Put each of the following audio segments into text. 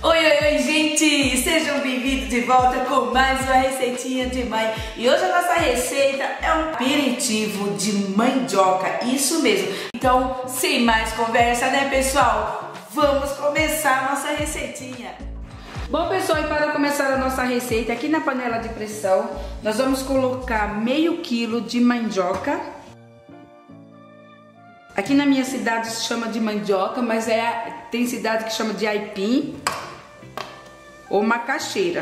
Oi, oi, oi, gente! Sejam bem-vindos de volta com mais uma receitinha de mãe. E hoje a nossa receita é um aperitivo de mandioca, isso mesmo. Então, sem mais conversa, né, pessoal? Vamos começar a nossa receitinha. Bom, pessoal, e para começar a nossa receita, aqui na panela de pressão, nós vamos colocar meio quilo de mandioca. Aqui na minha cidade se chama de mandioca, mas tem cidade que chama de aipim ou macaxeira.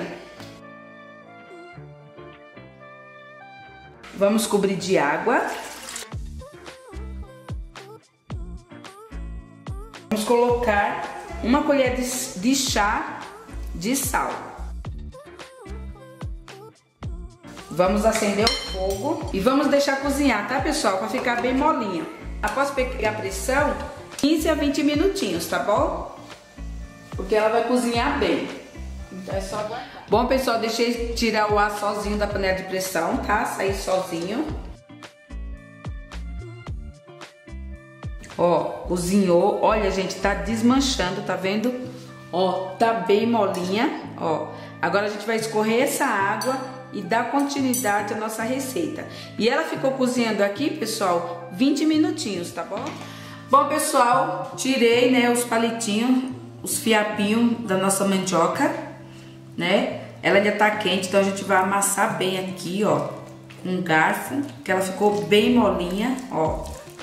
Vamos cobrir de água. Vamos colocar uma colher de chá de sal. Vamos acender o fogo e vamos deixar cozinhar, tá, pessoal? Para ficar bem molinha. Após pegar pressão, 15 a 20 minutinhos, tá bom? Porque ela vai cozinhar bem. Então é só aguardar. Bom, pessoal, deixei tirar o ar sozinho da panela de pressão, tá? Sair sozinho. Ó, cozinhou. Olha, gente, tá desmanchando, tá vendo? Ó, tá bem molinha, ó. Agora a gente vai escorrer essa água e dar continuidade à nossa receita. E ela ficou cozinhando aqui, pessoal, 20 minutinhos, tá bom? Bom, pessoal, tirei, né, os palitinhos, os fiapinhos da nossa mandioca, né? Ela ainda tá quente, então a gente vai amassar bem aqui, ó, com um garfo, que ela ficou bem molinha, ó.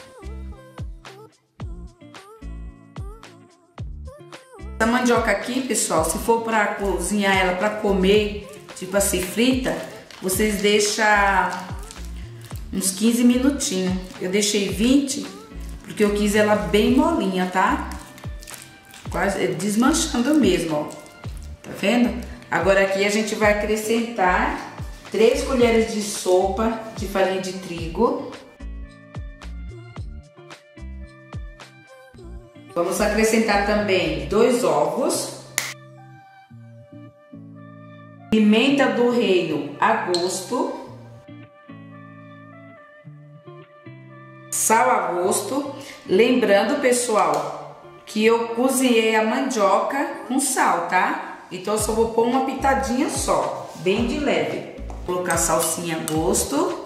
Essa mandioca aqui, pessoal, se for para cozinhar ela para comer, tipo assim, frita, vocês deixam uns 15 minutinhos. Eu deixei 20, porque eu quis ela bem molinha, tá? Quase desmanchando mesmo, ó. Tá vendo? Agora aqui a gente vai acrescentar 3 colheres de sopa de farinha de trigo. Vamos acrescentar também 2 ovos. Pimenta do reino a gosto. Sal a gosto. Lembrando, pessoal, que eu cozinhei a mandioca com sal, tá? Então eu só vou pôr uma pitadinha só, bem de leve. Vou colocar salsinha a gosto.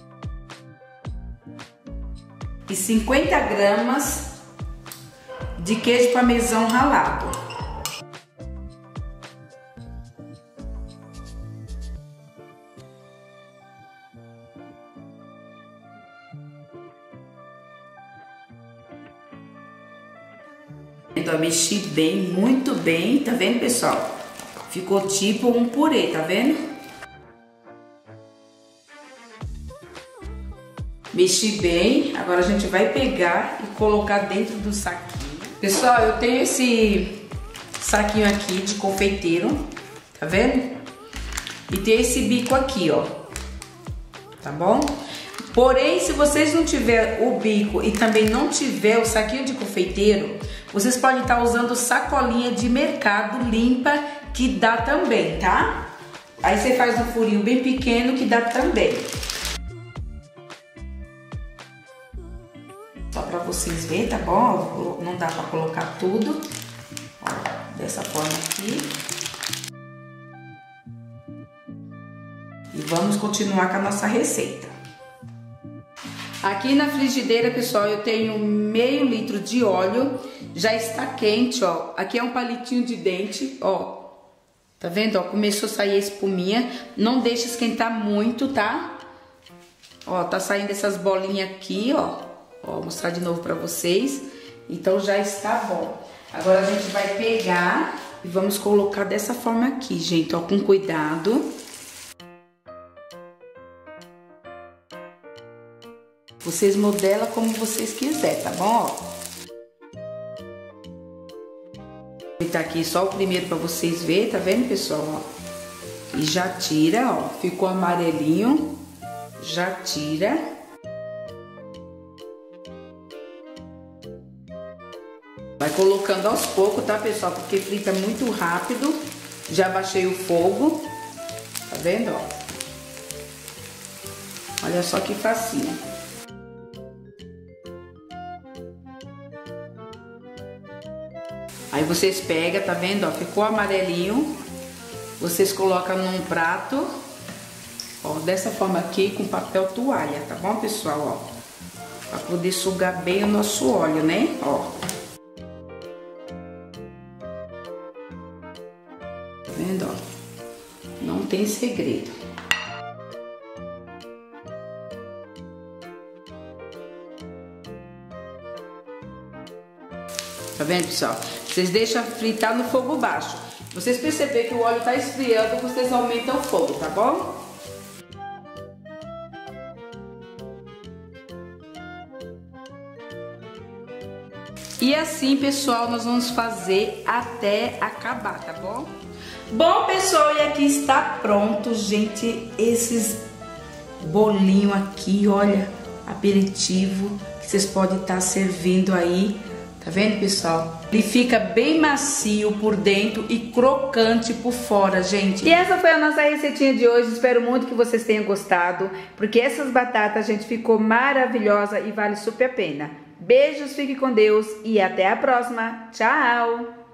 E 50 gramas de queijo parmesão ralado. Então, mexi bem, muito bem, tá vendo, pessoal? Ficou tipo um purê, tá vendo? Mexi bem, agora a gente vai pegar e colocar dentro do saquinho. Pessoal, eu tenho esse saquinho aqui de confeiteiro, tá vendo? E tem esse bico aqui, ó, tá bom? Porém, se vocês não tiver o bico e também não tiver o saquinho de confeiteiro, vocês podem estar usando sacolinha de mercado limpa, que dá também, tá? Aí você faz um furinho bem pequeno que dá também. Só pra vocês verem, tá bom? Não dá pra colocar tudo. Ó, dessa forma aqui. E vamos continuar com a nossa receita. Aqui na frigideira, pessoal, eu tenho meio litro de óleo. Já está quente, ó. Aqui é um palitinho de dente, ó. Tá vendo, ó? Começou a sair a espuminha. Não deixe esquentar muito, tá? Ó, tá saindo essas bolinhas aqui, ó. Ó, vou mostrar de novo pra vocês. Então já está bom. Agora a gente vai pegar e vamos colocar dessa forma aqui, gente, ó, com cuidado. Vocês modelam como vocês quiserem, tá bom? Ó. Vou botar aqui só o primeiro pra vocês verem, tá vendo, pessoal? Ó. E já tira, ó. Ficou amarelinho. Já tira. Vai colocando aos poucos, tá, pessoal? Porque frita muito rápido. Já baixei o fogo. Tá vendo, ó? Olha só que facinho. Aí vocês pegam, tá vendo, ó, ficou amarelinho. Vocês colocam num prato, ó, dessa forma aqui, com papel toalha, tá bom, pessoal, ó? Pra poder sugar bem o nosso óleo, né, ó. Tá vendo, ó? Não tem segredo. Tá vendo, pessoal? Vocês deixam fritar no fogo baixo. Vocês perceberem que o óleo tá esfriando, vocês aumentam o fogo, tá bom? E assim, pessoal, nós vamos fazer até acabar, tá bom? Bom, pessoal, e aqui está pronto, gente, esses bolinhos aqui, olha, aperitivo, que vocês podem estar servindo aí. Tá vendo, pessoal? Ele fica bem macio por dentro e crocante por fora, gente. E essa foi a nossa receitinha de hoje. Espero muito que vocês tenham gostado, porque essas batatas, gente, ficou maravilhosa e vale super a pena. Beijos, fique com Deus e até a próxima. Tchau!